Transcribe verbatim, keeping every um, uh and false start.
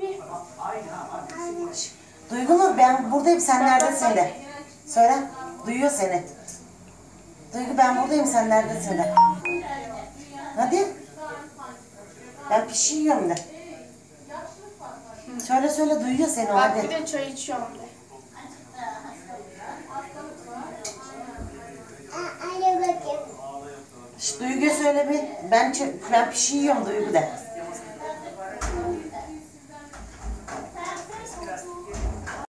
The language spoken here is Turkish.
Duygu, ben buradayım, sen neredesin de. Söyle, duyuyor seni. Duygu, ben buradayım, sen neredesin de. Hadi. Ben pişiyorum de. Söyle söyle, duyuyor seni o, hadi. Bak bir de çay içiyorum de. Şş, Duygu'ya söyle bir. Ben, ben pişiyorum Duygu de.